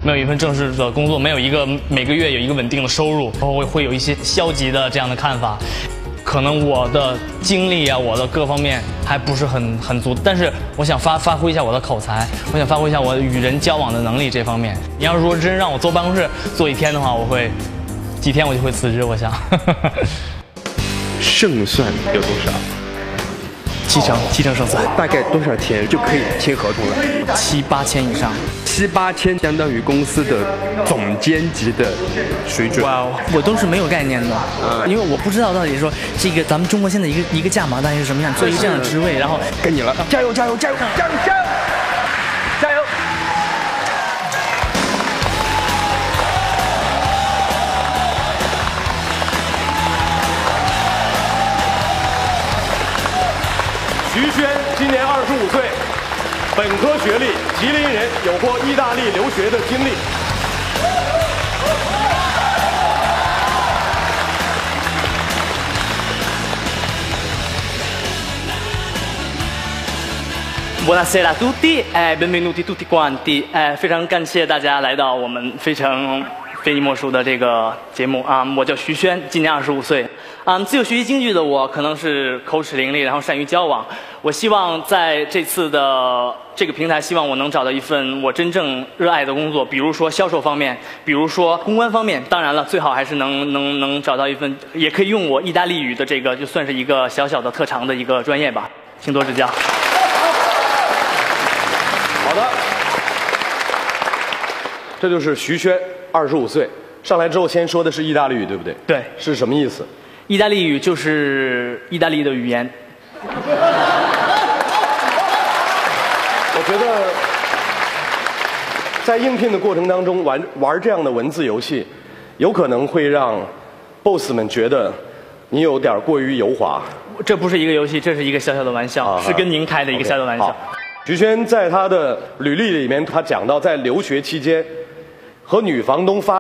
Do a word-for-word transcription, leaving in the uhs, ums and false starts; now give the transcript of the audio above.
没有一份正式的工作，没有一个每个月有一个稳定的收入，然后会有一些消极的这样的看法。可能我的精力啊，我的各方面还不是很很足，但是我想发发挥一下我的口才，我想发挥一下我与人交往的能力这方面。你要是说真让我坐办公室坐一天的话，我会几天我就会辞职，我想。 胜算有多少？ 七成，七成胜算。 大概多少钱就可以签合同了？ 七八千以上。 七八千相当于公司的总监级的水准。 哇，我都是没有概念的，嗯、因为我不知道到底说这个咱们中国现在一个一个价码大概是什么样，做一个这样的职位，然后跟你了，加油加油加油加油加油加油！ 徐轩今年二十五岁，本科学历，吉林人，有过意大利留学的经历。 Buonasera a tutti, eh, benvenuti tutti quanti. 哎，非常感谢大家来到我们非常非你莫属的这个节目啊！我叫徐轩，今年二十五岁。啊，自由学习京剧的我可能是口齿伶俐，然后善于交往。我希望在这次的这个平台，希望我能找到一份我真正热爱的工作，比如说销售方面，比如说公关方面。当然了，最好还是能能能找到一份，也可以用我意大利语的这个，就算是一个小小的特长的一个专业吧，请多指教。 好的，这就是徐轩，二十五岁，上来之后先说的是意大利语，对不对？ 对， 是什么意思？ 意大利语就是意大利的语言。 我觉得，在应聘的过程当中玩玩这样的文字游戏，有可能会让 boss 们觉得你有点过于油滑。 这不是一个游戏，这是一个小小的玩笑，啊、是跟您开的一个小小的玩笑。 Okay, 徐轩在他的履历里面，他讲到在留学期间和女房东发